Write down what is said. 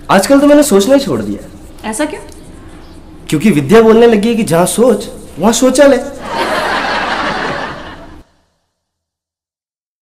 आजकल तो मैंने सोचना ही छोड़ दिया। ऐसा क्यों? क्योंकि विद्या बोलने लगी है कि जहाँ सोच वहाँ शौचालय।